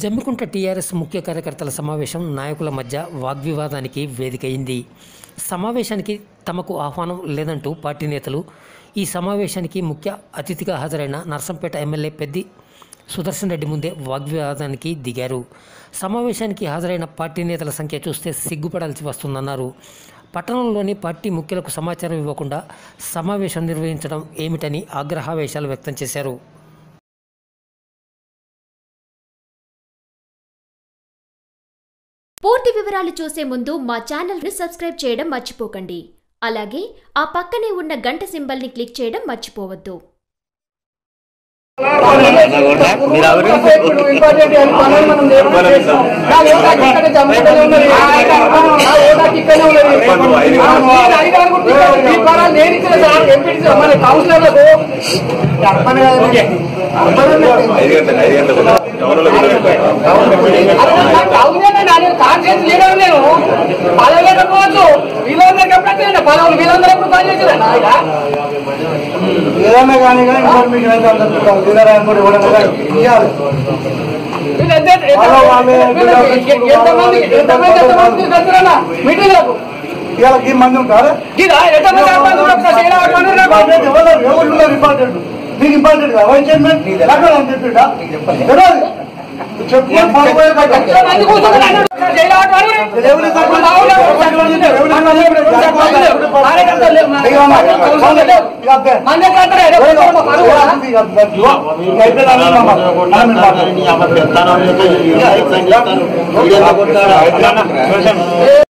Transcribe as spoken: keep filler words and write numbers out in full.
Jammikunta TRS ముఖ్య కార్యకర్తల సమావేశం నాయకుల మధ్య వాగ్వివాదానికి వేదికైంది. సమావేశానికి తమకు ఆహ్వానం లేదంటూ పార్టీ నేతలు ఈ సమావేశానికి ముఖ్య అతిథిగా హాజరైన నర్సంపేట ఎమ్మెల్యే పెద్ది సుదర్శన్ రెడ్డి ముందే వాగ్వివాదానికి దిగారు. సమావేశానికి హాజరైన పార్టీ నేతల సంఖ్య చూస్తే సిగ్గుపడాల్సి వస్తుందన్నారు. పట్టణంలోని పార్టీ ముఖ్యులకు సమాచారం ఇవ్వకుండా సమావేశం నిర్వహించడం ఏమిటని ఆగ్రహావేశాలు వ్యక్తం చేశారు. పూర్తి వివరాలు చూసే ముందు మా ఛానల్ని సబ్స్క్రైబ్ చేయడం మర్చిపోకండి. అలాగే ఆ పక్కనే ఉన్న గంట సింబల్ని క్లిక్ చేయడం మర్చిపోవద్దు. ఏదన్నా కానీ ఇన్ఫర్మేషన్ అయితే అందరూ ఇవ్వడం ఇవాళ మంది ఉంటారు. ఇంపార్టెంట్ మీకు ఇంపార్టెంట్ వైస్ చైర్మన్ చెప్పిండా చెప్తాను.